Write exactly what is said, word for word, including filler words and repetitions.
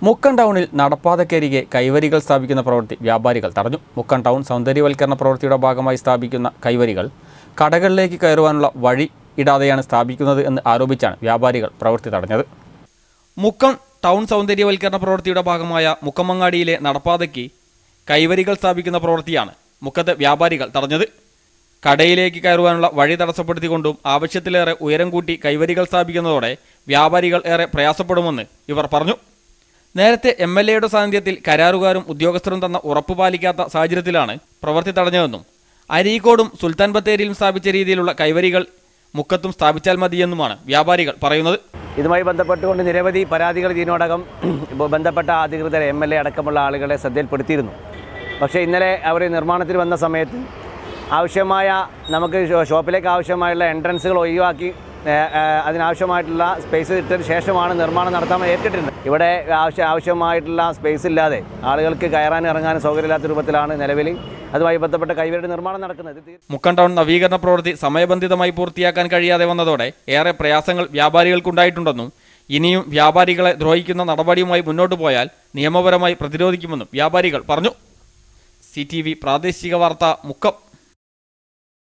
മുക്കം ടൗണിൽ നടപ്പാതക്കരികെ കൈവരികൾ സ്ഥാപിക്കുന്ന പ്രവൃത്തി വ്യാപാരികൾ തടഞ്ഞു. മുക്കം ടൗൺ സൗന്ദര്യവൽക്കരണ പ്രവൃത്തിയുടെ ഭാഗമായി സ്ഥാപിക്കുന്ന കൈവരികൾ കടകളിലേക്ക് കയറുവാനുള്ള വഴി ഇടാതെയാണ് സ്ഥാപിക്കുന്നത് എന്ന് ആരോപിച്ചാണ് വ്യാപാരികൾ പ്രവൃത്തി തടഞ്ഞത്. മുക്കം ടൗൺ സൗന്ദര്യവൽക്കരണ പ്രവൃത്തിയുടെ ഭാഗമായ മുക്കമങ്ങാടിയിലെ നടപ്പാതയ്ക്ക് കൈവരികൾ സ്ഥാപിക്കുന്ന പ്രവൃത്തിയാണ് മുക്കത്തെ വ്യാപാരികൾ തടഞ്ഞത്. കടയിലേക്ക് കയറുവാനുള്ള വഴി തടസ്സപ്പെടുത്തിക്കൊണ്ടും ആവശ്യത്തിലേറെ ഉയരം കൂട്ടി കൈവരികൾ സ്ഥാപിക്കുന്നതോടെ വ്യാപാരികൾ ഏറെ പ്രയാസപ്പെടുമെന്ന് ഇവർ പറഞ്ഞു. നേരത്തെ എം എൽ എയുടെ സാന്നിധ്യത്തിൽ കരാറുകാരും ഉദ്യോഗസ്ഥരും തന്ന ഉറപ്പ് പാലിക്കാത്ത സാഹചര്യത്തിലാണ് പ്രവൃത്തി തടഞ്ഞതെന്നും അരീക്കോടും സുൽത്താൻ ബത്തേരിയിലും സ്ഥാപിച്ച രീതിയിലുള്ള കൈവരികൾ മുക്കത്തും സ്ഥാപിച്ചാൽ മതിയെന്നുമാണ് വ്യാപാരികൾ പറയുന്നത്. ഇതുമായി ബന്ധപ്പെട്ടുകൊണ്ട് നിരവധി പരാതികൾ ഇതിനോടകം ബന്ധപ്പെട്ട അധികൃതരെ എം എൽ എ അടക്കമുള്ള ആളുകളെ ശ്രദ്ധയിൽപ്പെടുത്തിയിരുന്നു. പക്ഷേ ഇന്നലെ അവർ നിർമ്മാണത്തിൽ വന്ന സമയത്ത് ആവശ്യമായ നമുക്ക് ഷോപ്പിലേക്ക് ആവശ്യമായുള്ള എൻട്രൻസുകൾ ഒഴിവാക്കി അതിനാവശ്യമായിട്ടുള്ള സ്പേസ് ഇട്ടതിന് ശേഷമാണ് നിർമ്മാണം നടത്താൻ ഏറ്റിട്ടിരുന്നത്. ഇവിടെ ആവശ്യ ആവശ്യമായിട്ടുള്ള സ്പേസ് ഇല്ലാതെ ആളുകൾക്ക് കയറാനും ഇറങ്ങാനും സൗകര്യമില്ലാത്ത രൂപത്തിലാണ് നിലവിൽ അതുമായി ബന്ധപ്പെട്ട കൈവരിയുടെ നിർമ്മാണം നടക്കുന്നത്. മുക്കം ടൗൺ നവീകരണ പ്രവൃത്തി സമയബന്ധിതമായി പൂർത്തിയാക്കാൻ കഴിയാതെ വന്നതോടെ ഏറെ പ്രയാസങ്ങൾ വ്യാപാരികൾക്കുണ്ടായിട്ടുണ്ടെന്നും ഇനിയും വ്യാപാരികളെ ദ്രോഹിക്കുന്ന നടപടിയുമായി മുന്നോട്ട് പോയാൽ നിയമപരമായി പ്രതിരോധിക്കുമെന്നും വ്യാപാരികൾ പറഞ്ഞു. സി ടി വി പ്രാദേശിക വാർത്ത മുക്കം.